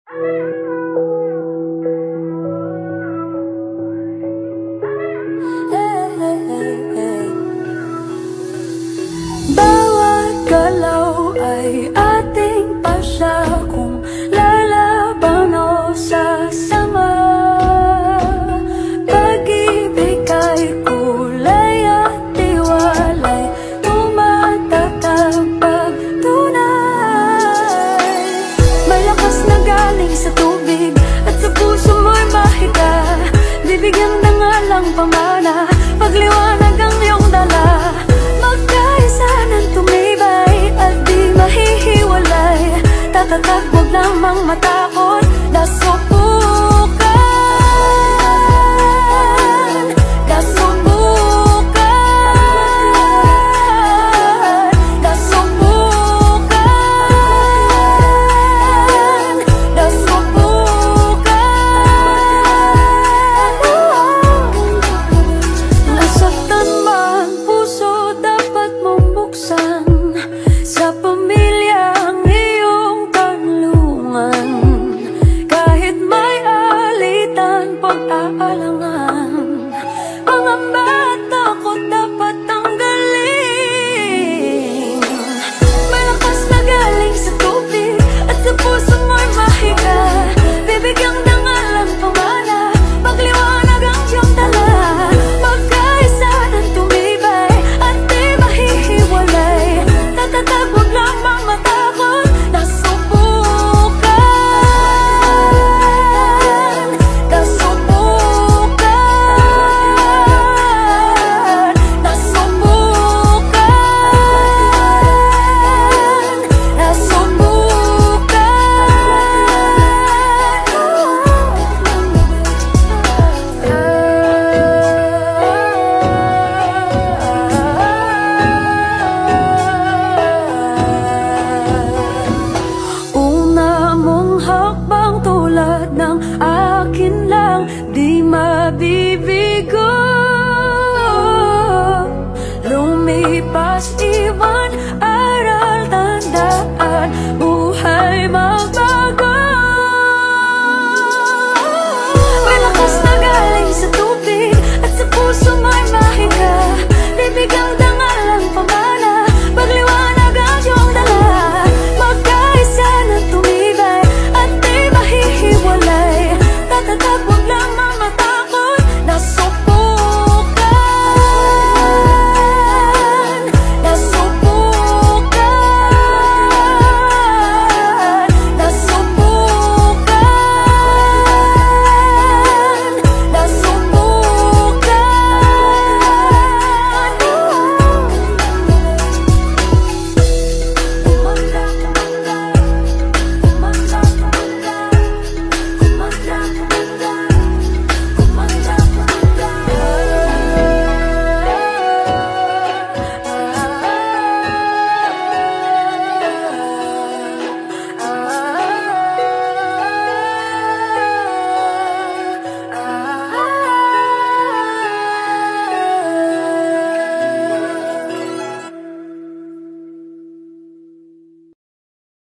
Bawat galaw ay ating pasya kung lalaban o sasama. Pag-ibig ay kulay at tiwalay, tumatatag pag tunay. May lakas na galing sa tubig at sa puso mo'y mahiga. Bibigyan na nga lang pamana, pagliwanag ang iyong dala. Magkaisa ng tumibay at di mahihiwalay. Tatatag, huwag lamang matakot, dasok